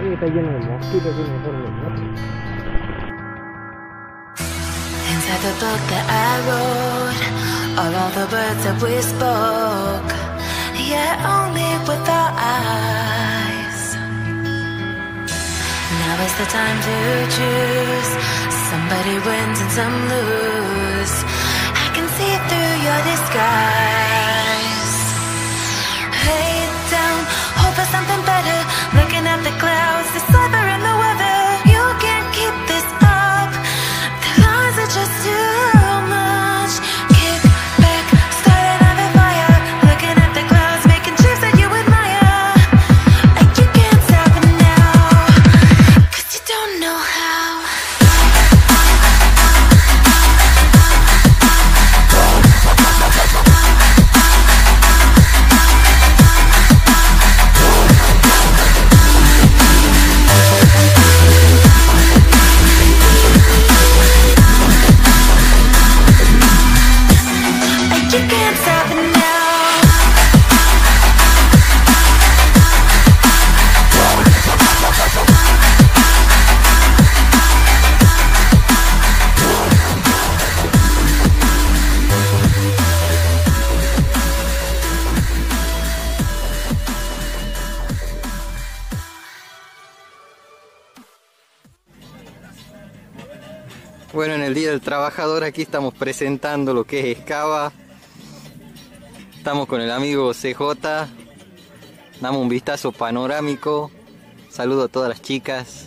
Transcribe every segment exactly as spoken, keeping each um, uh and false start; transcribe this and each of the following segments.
Está lleno de mosquitos, que mejor no mucho. Inside the book that I wrote are all the words that we spoke, yet only with our eyes. Now is the time to choose. Somebody wins and some lose. I can see through your disguise. Lay down, hope for something better. Looking at the clouds, the sliver in the weather. You can't keep this up. The lies are just too much. Kick back, start another fire. Looking at the clouds, making shapes that you admire. And you can't stop it now, 'cause you don't know how. You can't stop it now. Bueno, en el Día del Trabajador aquí estamos presentando lo que es Excava. Estamos con el amigo C J. Damos un vistazo panorámico. Saludo a todas las chicas.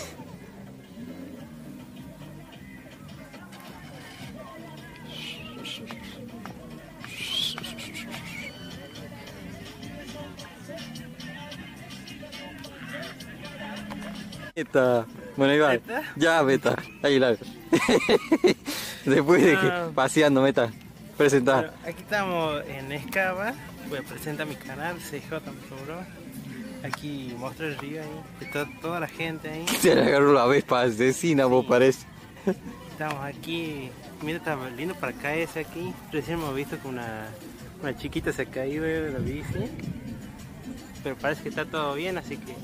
Beta. Bueno, ahí va. ¿Beta? Ya, Beta. Ahí la. Después de que paseando, Meta. Presentar. Bueno, aquí estamos en Excava. Voy a presentar mi canal, C J me sobró. Aquí muestra el río ahí. Está toda la gente ahí. Se le agarró la vespa asesina, sí. Vos parece. Estamos aquí. Mira, está lindo para caerse aquí. Recién hemos visto que una, una chiquita se ha caído de la bici. Pero parece que está todo bien, así que.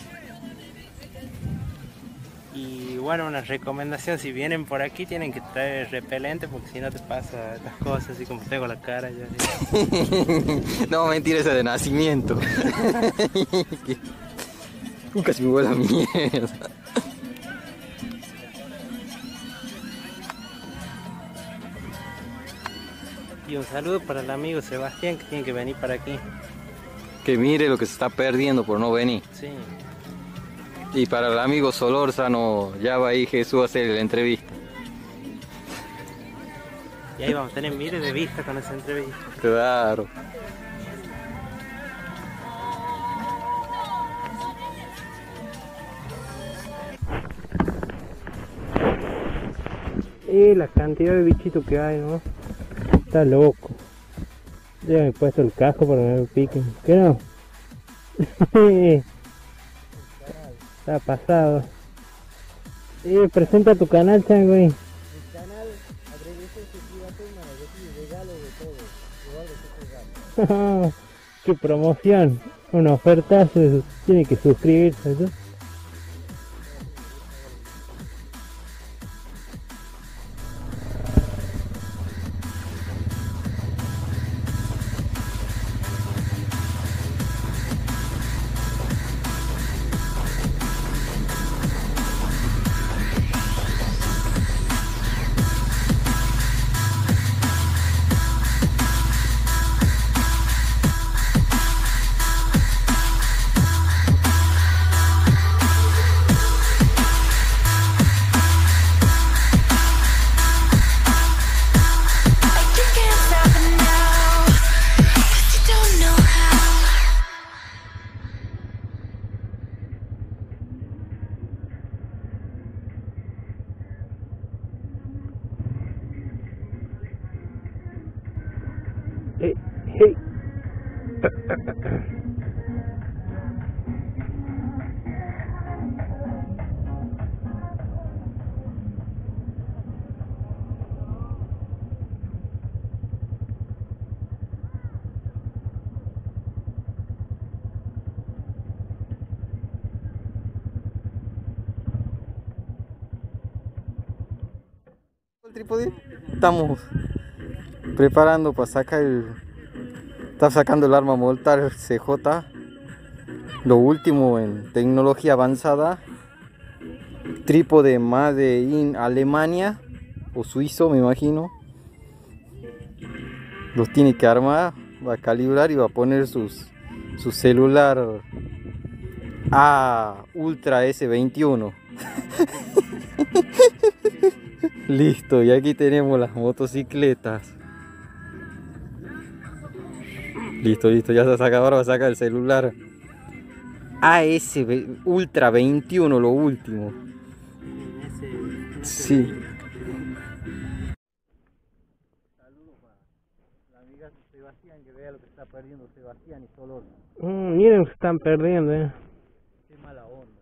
Y bueno, una recomendación, si vienen por aquí tienen que traer repelente porque si no te pasa las cosas así como tengo la cara ya. No, mentira, esa de nacimiento. Nunca se me huele la mierda. Y un saludo para el amigo Sebastián que tiene que venir para aquí. Que mire lo que se está perdiendo por no venir. Sí. Y para el amigo Solórzano, ya va ahí Jesús a hacer la entrevista. Y ahí vamos a tener miles de vistas con esa entrevista. Claro. Y la cantidad de bichitos que hay, ¿no? Está loco. Ya me he puesto el casco para que no me piquen. ¿Qué no? Está pasado. Eh, presenta tu canal, Chango. Mi canal, agradece suscríbete, mano, yo te regalo de todo, igual de tu regalo. Qué promoción, una oferta, tiene que suscribirse, ¿no? Hey, hey. trípode. Estamos preparando para sacar el... Está sacando el arma mortal C J. Lo último en tecnología avanzada. Trípode Made in Alemania. O suizo, me imagino. Los tiene que armar. Va a calibrar y va a poner sus, su celular A Ultra S veintiuno. Listo, y aquí tenemos las motocicletas. Listo, listo, ya se saca, ahora va a sacar el celular A S Ultra veintiuno, lo último. Sí. Saludos para la amiga Sebastián, que vea lo que está perdiendo Sebastián y Solor. Mm, miren lo que están perdiendo, eh. Qué mala onda.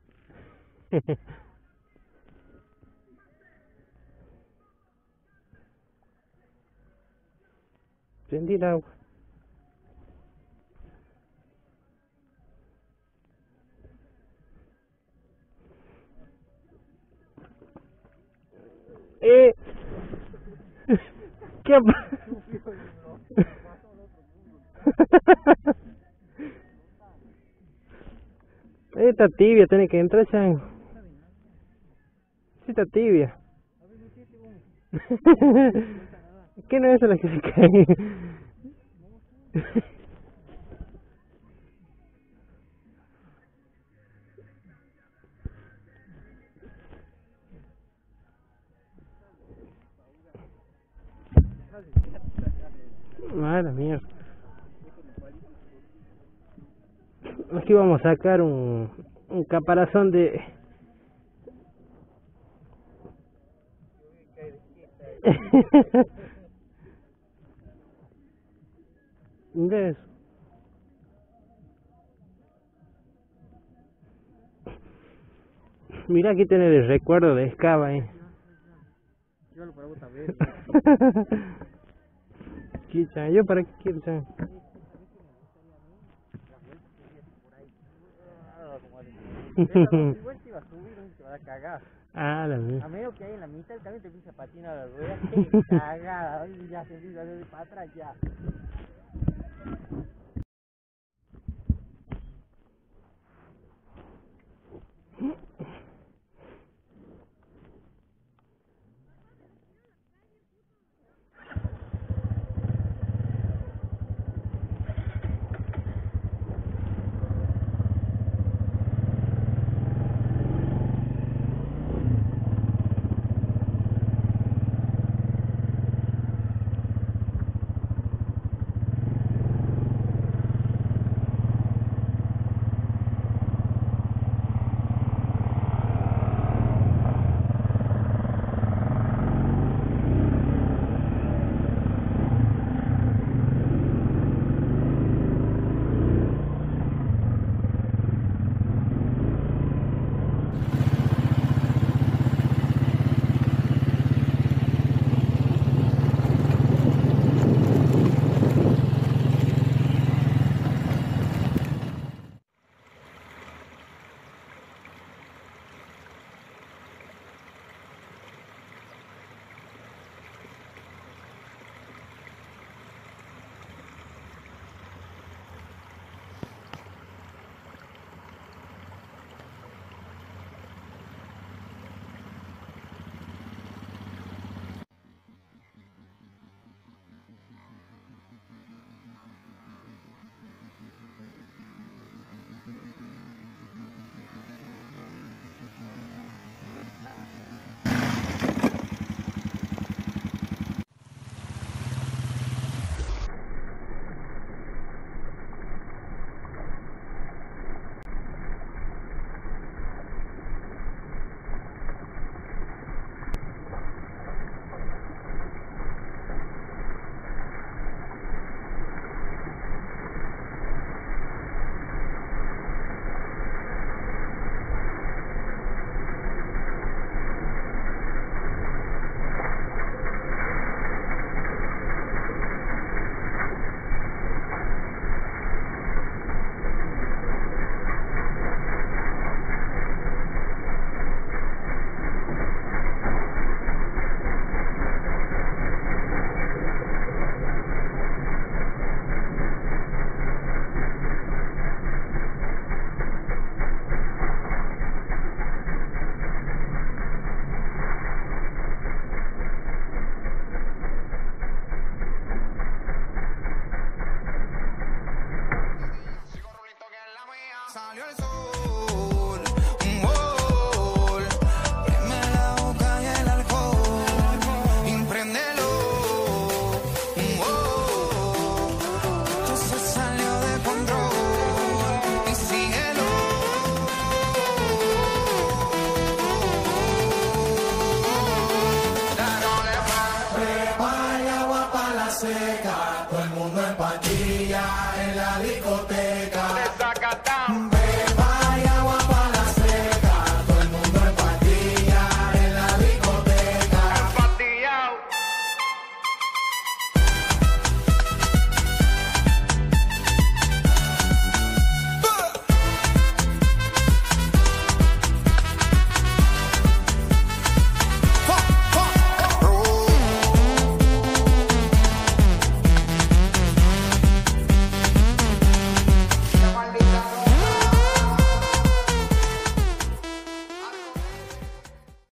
Prendí el agua. Eh. ¿Qué pasa? Está tibia, tiene que entrar, chango. Sí, está tibia. ¿Qué no es eso la que se cae? Madre mía. Aquí vamos a sacar un, un caparazón de... ¿Ves? Mira, aquí tiene el recuerdo de Escava, eh. Yo lo para vos también. Quicha, yo para qué quiero, chan. Igual te iba a subir, no te va a cagar. Ah, la mía. A menos que ahí en la mitad del camino te empieza a patinar la rueda, qué cagada, ya se empieza a hacer para atrás ya.